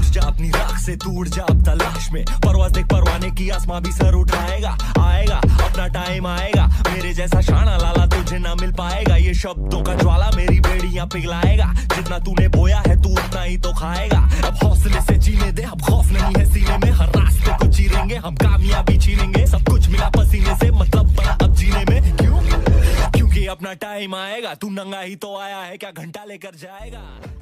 जा अपनी राख से, दूर जा अब तलाश में। परवाज़ देख परवाने की, आसमां भी सर उठाएगा। आएगा अपना टाइम आएगा, मेरे जैसा शाना लाला तुझे ना मिल पाएगा। ये शब्दों का ज्वाला मेरी बेड़ियां पिघलाएगा। जितना तूने बोया है तू उतना ही तो खाएगा। अब हौसले से जीने दे, अब खौफ नहीं है सीने में। हर रास्ते को चीरेंगे हम, कामयाबी छीनेंगे। सब कुछ मिला पसीने से, मतलब बड़ा अब जीने में। क्यों? क्योंकि अपना टाइम आएगा। तू नंगा ही तो आया है, क्या घंटा लेकर जाएगा?